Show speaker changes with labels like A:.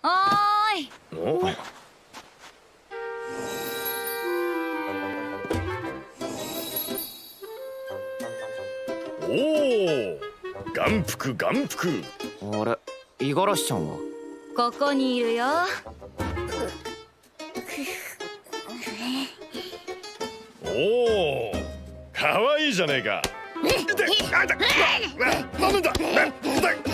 A: おーい。
B: おお、眼福眼福。
C: あれ、五十嵐ちゃんは
A: ここにいるよ。
B: おお、かわいいじゃねえか。なんだ。